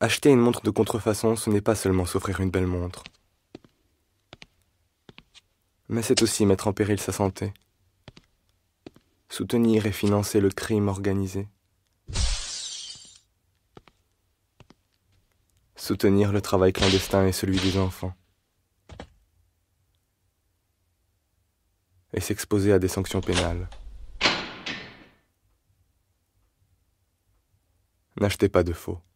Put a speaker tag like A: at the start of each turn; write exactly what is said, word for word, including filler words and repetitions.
A: Acheter une montre de contrefaçon, ce n'est pas seulement s'offrir une belle montre. Mais c'est aussi mettre en péril sa santé. Soutenir et financer le crime organisé. Soutenir le travail clandestin et celui des enfants. Et s'exposer à des sanctions pénales. N'achetez pas de faux.